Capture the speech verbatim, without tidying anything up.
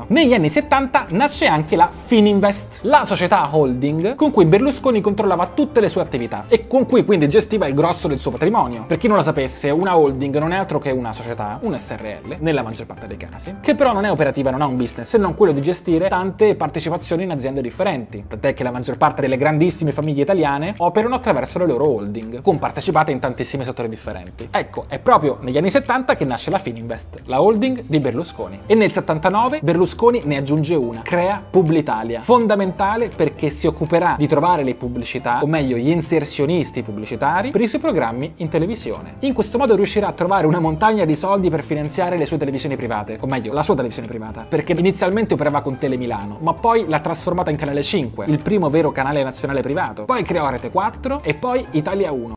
Negli anni settanta nasce anche la Fininvest, la società holding con cui Berlusconi controllava tutte le sue attività e con cui quindi gestiva il grosso del suo patrimonio. Per chi non lo sapesse, una holding non è altro che una società, un S R L, nella maggior parte dei casi, che però non è operativa, non ha un business, se non quello di gestire tante partecipazioni in aziende differenti. Tant'è che la maggior parte delle grandissime famiglie italiane operano attraverso le loro holding, con partecipate in tantissimi settori differenti. Ecco, è proprio negli anni settanta che nasce la Fininvest, la holding di Berlusconi. E nel settantanove Berlusconi ne aggiunge una, crea Publitalia, fondamentale perché si occuperà di trovare le pubblicità, o meglio gli inserzionisti pubblicitari, per i suoi programmi in televisione. In questo modo riuscirà a trovare una montagna di soldi per finanziare le sue televisioni private, o meglio la sua televisione privata, perché inizialmente operava con Tele Milano, ma poi l'ha trasformata in Canale cinque, il primo vero canale nazionale privato, poi creò Rete quattro e poi Italia uno.